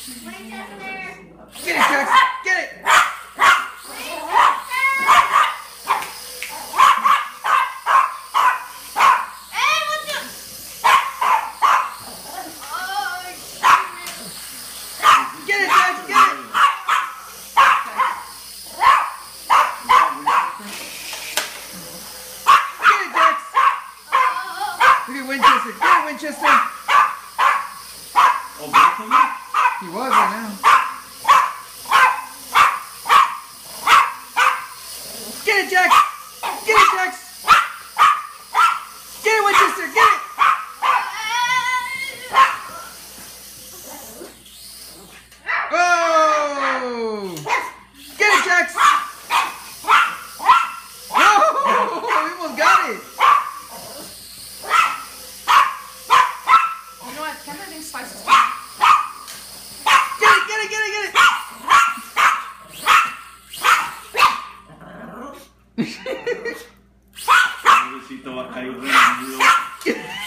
Get it, Jax! Get it! Get it, Jax! Get it! Get it, Jax! Look at Winchester. Get it, Winchester! Oh, both of them? He was right now. Get it, Jax! Get it, Jax! Get it, Winchester! Get it! Oh! Get it, Jax! Oh! We almost got it! You know what? Can I think spices? Get it, get it, get it, get it! Pobrecito va a caer.